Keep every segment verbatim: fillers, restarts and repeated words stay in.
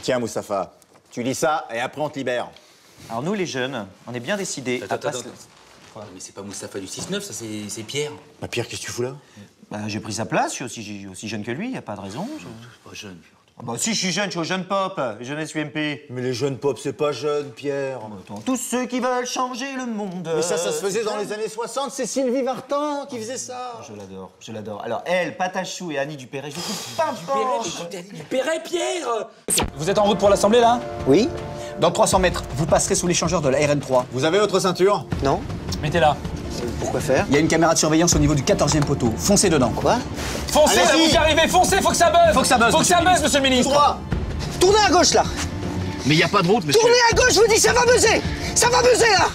Tiens, Moustapha, tu lis ça et après on te libère. Alors nous, les jeunes, on est bien décidés Attends, à pas attends, se- attends. Quoi Mais c'est pas Moustapha du six neuf, ça c'est Pierre. Bah Pierre, qu'est-ce que tu fous là? Bah, j'ai pris sa place, je suis aussi, j'ai- aussi jeune que lui, y a pas de raison. je- Pas jeune. Ah bah si, je suis jeune, je suis au jeune pop, jeunesse U M P. Mais les jeunes pop, c'est pas jeune, Pierre. Attends, tous ceux qui veulent changer le monde. Mais ça, ça se faisait c'est dans ça. les années soixante, c'est Sylvie Vartan qui faisait ça. Je l'adore, je l'adore. Alors elle, Patachou et Annie Dupéret, je les trouve pimpants. Du Perret, Pierre. Vous êtes en route pour l'Assemblée, là? Oui. Dans trois cents mètres, vous passerez sous l'échangeur de la R N trois. Vous avez votre ceinture? Non. Mettez-la. Pourquoi faire? Il y a une caméra de surveillance au niveau du quatorzième poteau. Foncez dedans. Quoi? Foncez, là, Allez-y. vous y arrivez, foncez, faut que ça buzz. Faut que ça buzz, Faut que monsieur ça le buzz, monsieur le ministre. Droit. Tournez à gauche, là. Mais il n'y a pas de route, monsieur. Tournez à gauche, je vous dis, ça va buzzer. Ça va buzzer, là.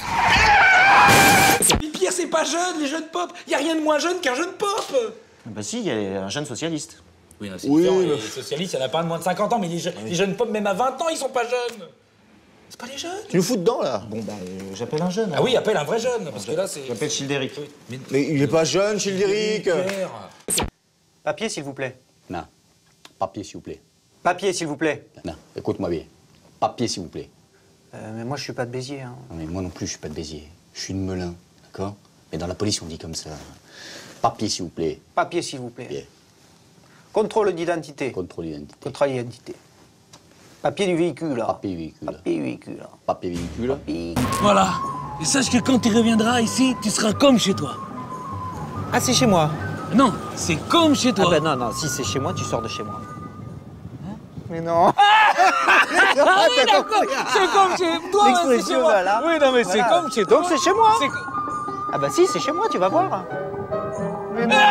Mais Pierre, c'est pas jeune, les jeunes pop. Y a rien de moins jeune qu'un jeune pop. Bah si, il y a un jeune socialiste. Oui, non, c'est Oui, différent. mais- Les socialistes, il y en a pas de moins de cinquante ans, mais les, je- les jeunes pop, même à vingt ans, ils sont pas jeunes. C'est pas les jeunes. Tu nous fous dedans, là? Bon bah, euh, j'appelle un jeune. Ah oui, appelle un vrai jeune, parce que là, c'est... J'appelle Childéric. Mais... Mais il est pas jeune, Childéric. Pierre. Papier, s'il vous plaît. Non. Papier, s'il vous plaît. Papier, s'il vous plaît. Non, écoute-moi bien. Papier, s'il vous plaît. Euh, mais moi, je suis pas de Béziers. Hein. Non, mais moi non plus, je suis pas de Béziers. Je suis de Melun, d'accord? Mais dans la police, on dit comme ça. Papier, s'il vous plaît. Papier, s'il vous plaît. Bien. Contrôle d'identité. Contrôle d'identité. Contrôle d'identité. Papier du véhicule, là. Papier véhicule. Papier du véhicule, là. Papier véhicule. Papier- Voilà. Et sache que quand tu reviendras ici, tu seras comme chez toi. Ah, c'est chez moi. Non, c'est comme chez toi. Ah ben non, non, si c'est chez moi, tu sors de chez moi. Mais non. Ah oui, d'accord. C'est comme chez toi. mais c'est chez L'expression, moi. voilà. Oui, non, mais Voilà. c'est comme chez toi. Donc c'est chez moi. C'est- Ah bah si, c'est chez moi, tu vas voir. Mais non.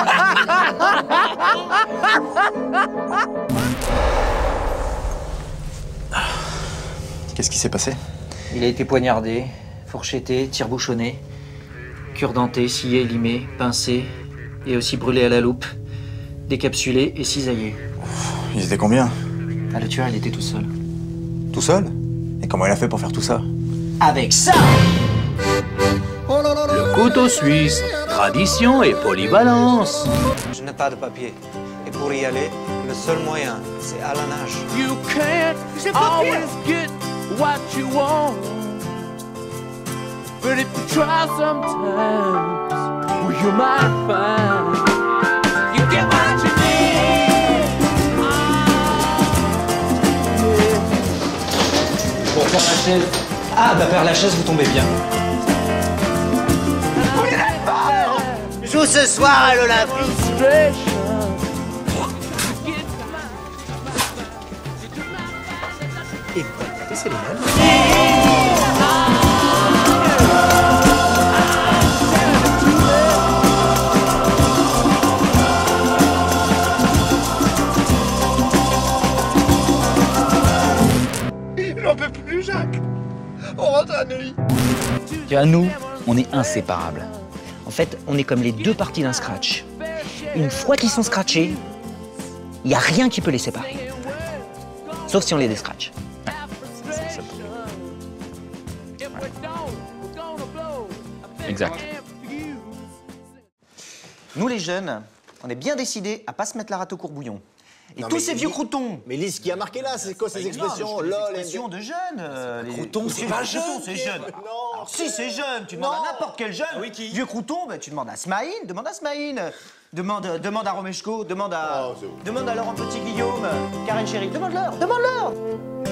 Qu'est-ce qui s'est passé? Il a été poignardé, fourchetté, tire-bouchonné, cure-denté, scié, limé, pincé, et aussi brûlé à la loupe, décapsulé et cisaillé. Ils étaient combien? Ah, le tueur, il était tout seul. Tout seul? Et comment il a fait pour faire tout ça? Avec ça! Le couteau suisse, tradition et polyvalence. Je n'ai pas de papier. Et pour y aller, le seul moyen, c'est à la nage. You can't always get what you want. But if you try sometimes, well, you might find you get what you need. Pour faire la chaise. Ah, bah faire la chaise, vous tombez bien. Joue ce soir à l'Olympique. C'est les mêmes. Tu vois, nous, on est inséparables. En fait, on est comme les deux parties d'un scratch. Une fois qu'ils sont scratchés, il n'y a rien qui peut les séparer. Sauf si on les déscratch. Exact. Nous, les jeunes, on est bien décidés à pas se mettre la rate au courbouillon. Et Non, tous mais ces il- vieux croutons. Mais lis ce qui a marqué là, c'est quoi ces expressions? Non, mais Lol, des expressions de jeunes. euh, les- Crouton, c'est pas jeune, c'est Pierre. jeune. Non. Alors si c'est jeune, tu demandes Non. à n'importe quel jeune. Ah oui, qui Vieux crouton, bah, tu demandes à Smaïn, demande à Smaïn. Demande, demande à Romeshko, demande à, Oh, c'est bon. demande à Laurent Petit-Guillaume, Karen Chéry. Demande-leur, demande-leur.